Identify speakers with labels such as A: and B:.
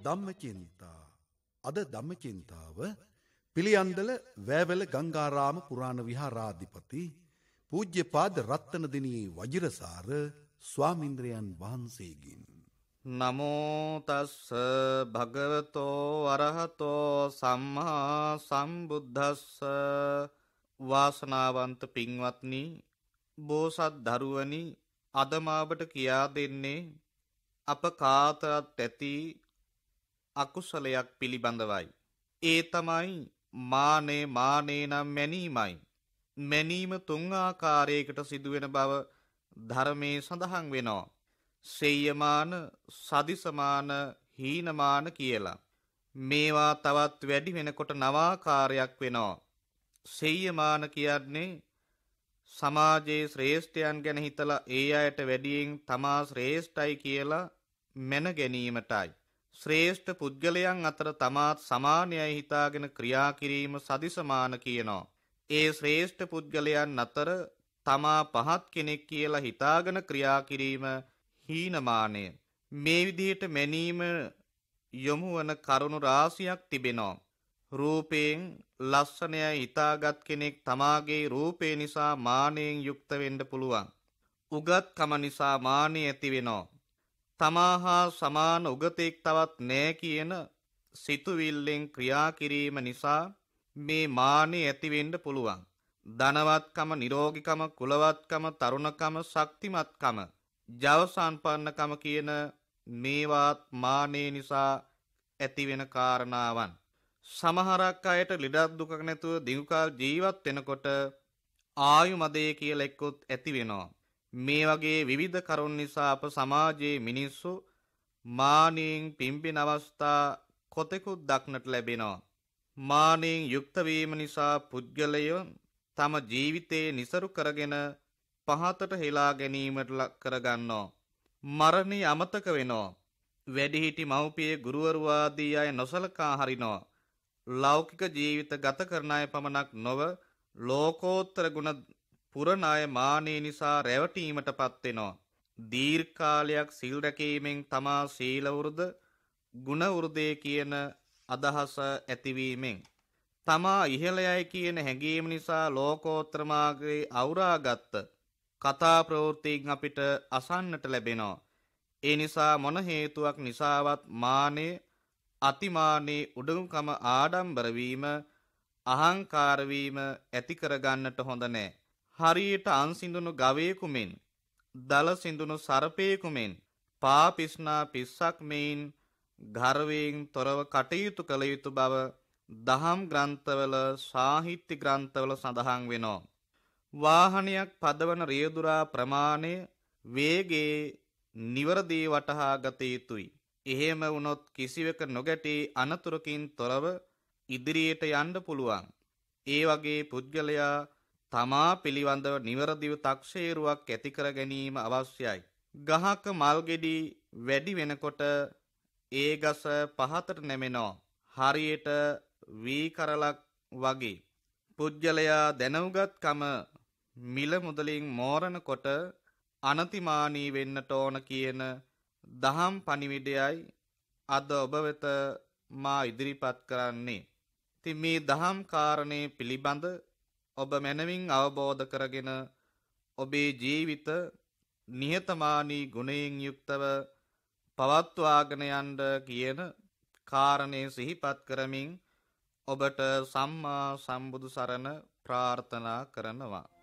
A: ධම්මචින්තා. අද ධම්මචින්තාව පිළියන්දල වැවැල ගංගාරාම පුරාණ විහාරාධිපති පූජ්‍යපාද රත්නදිනී වජිරසාර ස්වාමීන්ද්‍රයන් වහන්සේගෙන්.
B: නමෝ තස්ස භගවතෝ අරහතෝ සම්මා සම්බුද්දස්ස. වාසනාවන්ත පින්වත්නි, බෝසත් දරුවනි, අද මාබට කියා දෙන්නේ අප කාටත් ඇති අකුසලයක් පිළිබඳවයි. ඒ තමයි මානේ නම් මැනීමයි. මැනීම තුන් ආකාරයකට සිදුවෙන බව ධර්මයේ සඳහන් වෙනවා. සෙය්‍යමාන, සදිසමාන, හීනමාන කියලා. මේවා තවත් වැඩි වෙනකොට නවාකාරයක් වෙනවා. සෙය්‍යමාන කියන්නේ සමාජයේ ශ්‍රේෂ්ඨයන් ගැන හිතලා ඒ අයට වැඩියෙන් තමා ශ්‍රේෂ්ඨයි කියලා මැන ගැනීමටයි. ශ්‍රේෂ්ඨ පුද්ගලයන් අතර තමාත් සමානයයි හිතාගෙන ක්‍රියා කිරීම සදිසමාන කියනවා. ඒ ශ්‍රේෂ්ඨ පුද්ගලයන් අතර තමා පහත් කෙනෙක් කියලා හිතාගෙන ක්‍රියා කිරීම හීනමානය. මේ විදිහට මැනීම යොමු වන කරුණු රාශියක් තිබෙනවා. රූපයෙන් ලස්සනයි හිතාගත් කෙනෙක් තමාගේ රූපේ නිසා මානයෙන් යුක්ත වෙන්න පුළුවන්. උගත්කම නිසා මානය ඇති වෙනවා. තමා හා සමාන උගතෙක් තවත් නෑ කියන සිතුවිල්ලෙන් ක්‍රියා කිරීම නිසා මේ මානය ඇති වෙන්න පුළුවන්. ධනවත්කම, නිරෝගීකම, කුලවත්කම, තරුණකම, ශක්තිමත්කම, ජව සම්පන්නකම කියන මේවාත් මානය නිසා ඇති වෙන කාරණාවන්. සමහරක් අයට ලෙඩක් දුකක් නැතුව දීර්ඝකාල ජීවත් වෙනකොට ආයුමදේ කියලා එක්කොත් ඇති වෙනවා. මේ වගේ විවිධ කරුණු නිසා අප සමාජයේ මිනිස්සු මානෙන් පිම්බෙන අවස්ථා කොතෙකුත් දක්නට ලැබෙනවා. මානෙන් යුක්ත වීම නිසා පුද්ගලයෝ තම ජීවිතේ નિසරු කරගෙන පහතට හෙලා ගැනීමට ලක් කරගන්නවා. මරණය අමතක වෙනවා. වැඩිහිටි මව්පිය, ගුරුවරු ආදී අය නොසලකා හරිනවා. ලෞකික ජීවිත ගත කරන අය පමණක් නොව ලෝකෝත්තර ගුණ පුරණ අය මානෙ නිසා රැවටීමටපත් වෙනවා. දීර්ඝ කාලයක් සිල් රැකීමෙන් තමා සීල වෘද, ගුණ වෘදේ කියන අදහස ඇතිවීමෙන් තමා ඉහළයයි කියන හැඟීම නිසා ලෝකෝත්තර මාර්ගයේ අවුරාගත්ත කතා ප්‍රවෘත්තින් අපිට අසන්නට ලැබෙනවා. ඒ නිසා මොන හේතුවක් නිසාවත් මානෙ, අතිමානේ, උඩඟුකම, ආඩම්බර වීම, අහංකාර වීම ඇති කරගන්නට හොඳ නැහැ. හරියට අන්සිඳුණු ගවයෙකු මෙන්, දල සිඳුණු සර්පයෙකු මෙන්, පාපිස්නා පිස්සක් මෙන් ගර්වයෙන් තොරව කටයුතු කළ යුතු බව දහම් ග්‍රන්ථවල, සාහිත්‍ය ග්‍රන්ථවල සඳහන් වෙනවා. වාහනයක් පදවන රියදුරා ප්‍රමාණය, වේගයේ නිවරදී වටහා ගත යුතුයි. එහෙම වුණොත් කිසිවක නොගැටි අනතුරකින් තොරව ඉදිරියට යන්න පුළුවන්. ඒ වගේ පුද්ගලයා තමා පිළිබඳව නිවරදිව තක්සේරුවක් ඇති කර ගැනීම අවශ්‍යයි. ගහක මල් ගෙඩි වැඩි වෙනකොට ඒ ගස පහතට නැමෙනවා. හරියට වී කරලක් වගේ. පුද්ගලයා දැනුගත්කම මිල මුදලින් මෝරනකොට අනතිමානී වෙන්නට ඕන කියන දහම් පණිවිඩයයි අද ඔබ වෙත මා ඉදිරිපත් කරන්නේ. ඉතින් මේ දහම් කාරණේ පිළිබඳ ඔබ මනමින් අවබෝධ කරගෙන ඔබේ ජීවිත නිහතමානී ගුණයෙන් යුක්තව පවත්වාගෙන යන්න කියන කාරණේ සිහිපත් කරමින් ඔබට සම්මා සම්බුදු සරණ ප්‍රාර්ථනා කරනවා.